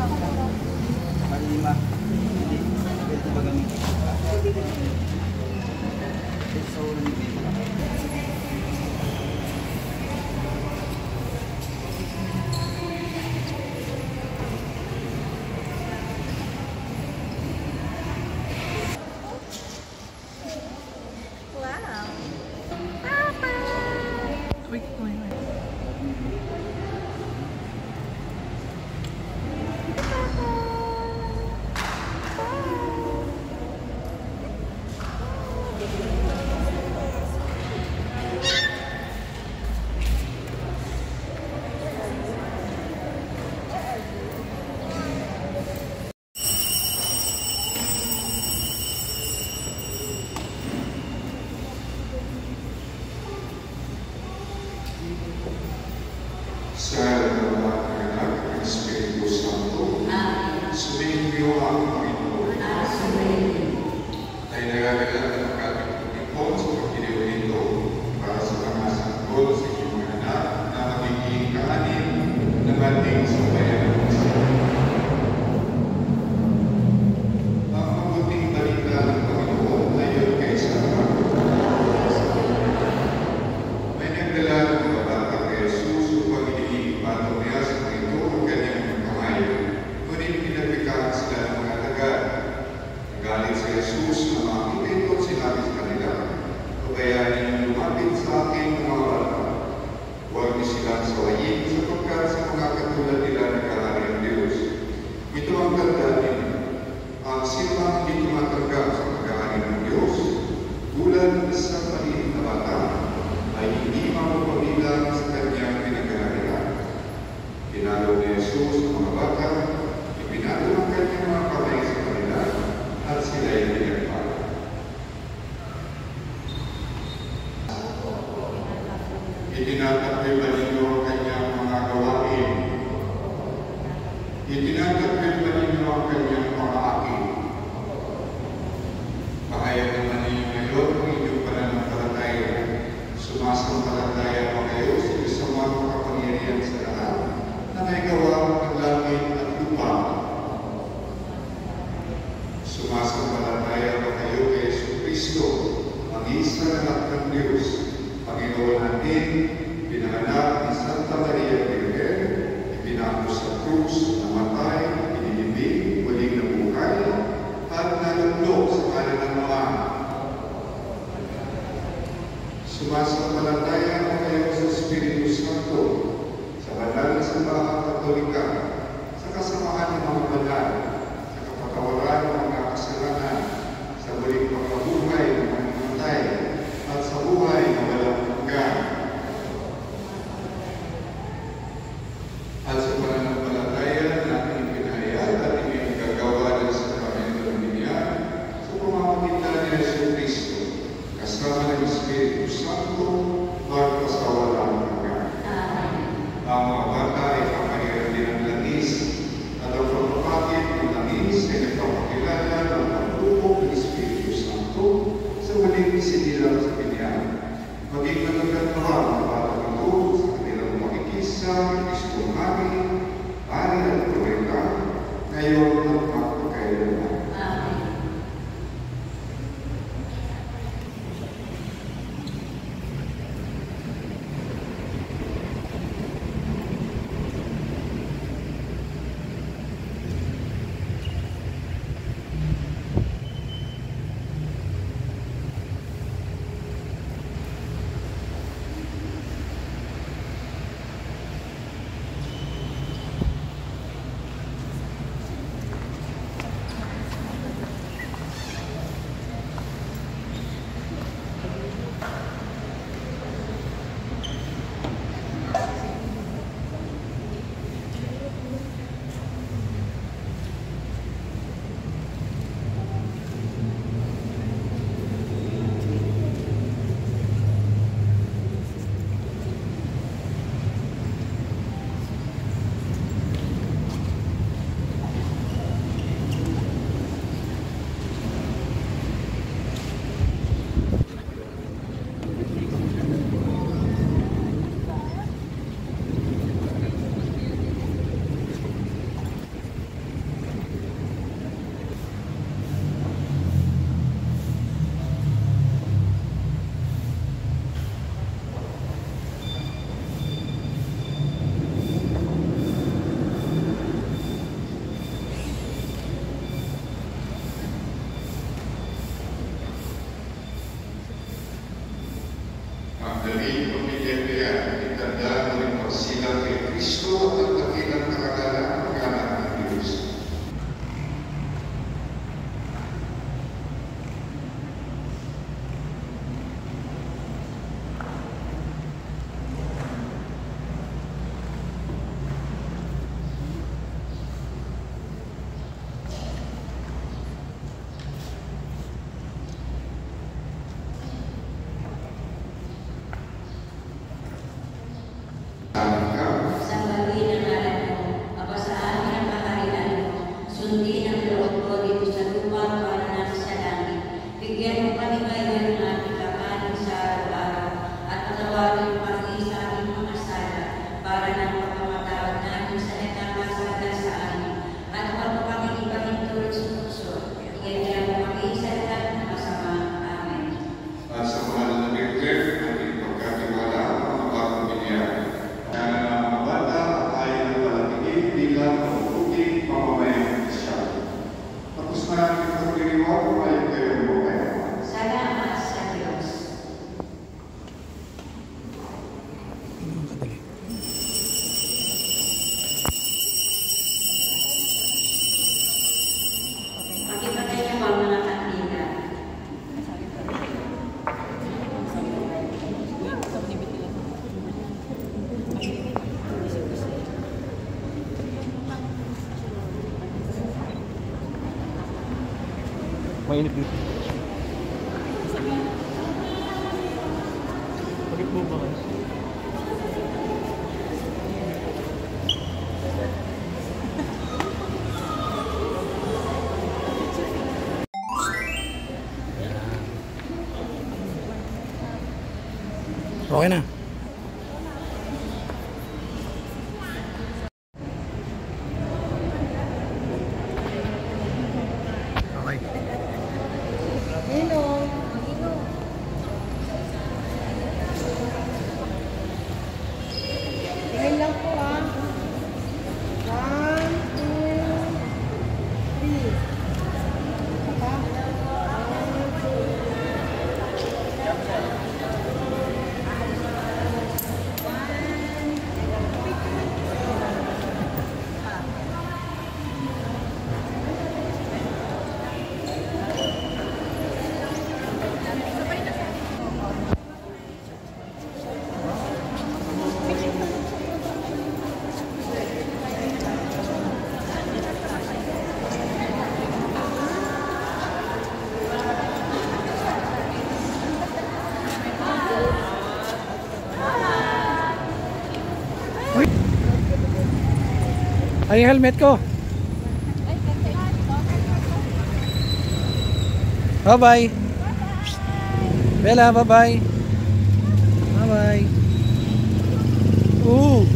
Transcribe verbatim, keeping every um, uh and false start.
Malima. Hindi. Ito ba gamitin? So, sa Ama ng Anak ng Espiritu Santo, sumainyo ang Panginoon. Tayo nagagalang ng ating pagkikon sa pagkiliw nito para sa mga sanggol sa inyong mga anak na magiging kaanin ng ating sambayan ng Panginoon. Ang mabuting balita ng Panginoon ayon kay San Marcos. May nagdala ng mga bata kay Jesus upang iniipatong niya sa ito ang kanyang kamay. Ngunit pinapikaan sila ng mga tagad. Nagalit si Jesus na makita ito at sinabi sa kanila, "Pabayaan ninyong lumapit sa akin ng mga bata. Huwag niyo silang sawayin sapagkat sa mga katulad nila nagkahari ang Diyos. Ito ang tandaan ninyo. Ang sinumang hindi tumatanggap sa pagkahari ng Diyos, tulad ng isang maliit na bata, ay hindi mapapabilang sa kanyang pinagkaharian." Pinalo ni Jesus ang mga bata, ipinalo ang kanyang mga kamay sa kanila, at sila'y pinagpala. Itinatakwil ba ninyo ang kanyang mga gawain? Itinatakwil ba ninyo ang kanyang mga akin? Pahayag naman ninyo ngayon ang inyong pananampalataya. Sumasampalataya ba kayo sa isang mga makapangyarihan sa lahat na may gawa ng langit at lupa? Sumasampalataya ba kayo kay Jesucristo, ang isa anak ng Diyos, Panginoon natin, pinanganak ni Santa Maria Virgen, ipinako sa krus, namatay, inilibing, muling nabuhay, at nalugdok sa kanan ng Ama. Sumasampalataya ba kayo sa Espiritu Santo, sa banal na simbahang Katolika, sa kasamahan ng mga banal, sa kapatawaran ng mga kasalanan, sa muling pagkabuhay ng mga namatay, at sa buhay na walang hanggan. At sa pananampalataya na ating ipinahayag at ipinagagawa ng sakramento ng binyan sa pamamagitan ni Jesucristo, kasama ng Espiritu Santo, magpasawalang hanggan. Ang mga bata ay kapahiran din ng langis, at ang pagpapakit ng langis ay nagpapakilala ng pagtubog ng Espiritu Santo sa muling isinilang sa binyan. Maging matagad na ng mabuting pamamayang Kristiyan. Tapos na natin pagdiriwang kumayo kayo mapayapa. Salamat sa Diyos. Pakipatay niyo ang mga kandila. Mainit dito. Bakit mo ba kayo? Okay na. Okay. Tingin lang po ah. One, two, three. Saka. One, two. Ay, yung helmet ko. Bye-bye. Bella, bye-bye. Bye-bye. Ooh.